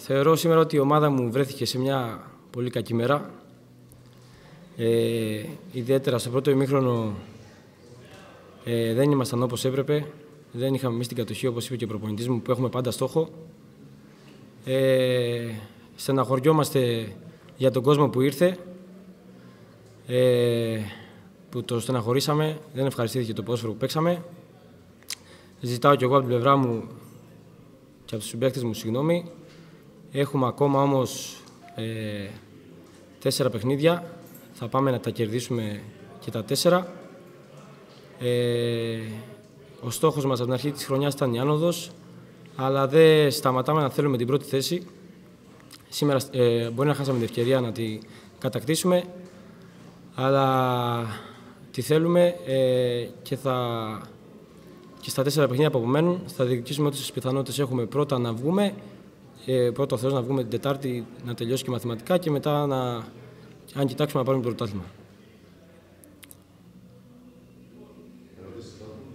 Θεωρώ σήμερα ότι η ομάδα μου βρέθηκε σε μια πολύ κακή μέρα. Ιδιαίτερα στο πρώτο ημίχρονο δεν ήμασταν όπως έπρεπε. Δεν είχαμε εμείς την κατοχή, όπως είπε και ο προπονητής μου, που έχουμε πάντα στόχο. Στεναχωριόμαστε για τον κόσμο που ήρθε, που το στεναχωρήσαμε. Δεν ευχαριστήθηκε το ποδόσφαιρο που παίξαμε. Ζητάω κι εγώ από την πλευρά μου και από τους συμπαίκτες μου συγγνώμη. Έχουμε ακόμα όμως 4 παιχνίδια. Θα πάμε να τα κερδίσουμε και τα 4. Ο στόχος μας από την αρχή της χρονιάς ήταν η άνοδος, αλλά δεν σταματάμε να θέλουμε την πρώτη θέση. Σήμερα μπορεί να χάσαμε την ευκαιρία να τη κατακτήσουμε, αλλά τη θέλουμε και στα 4 παιχνίδια που απομένουν θα διεκδικήσουμε ό,τι πιθανότητες έχουμε. Πρώτα να βγούμε, πρώτα ο Θεός να βγούμε την Τετάρτη, να τελειώσει και μαθηματικά και μετά αν κοιτάξουμε να πάρουμε το πρωτάθλημα.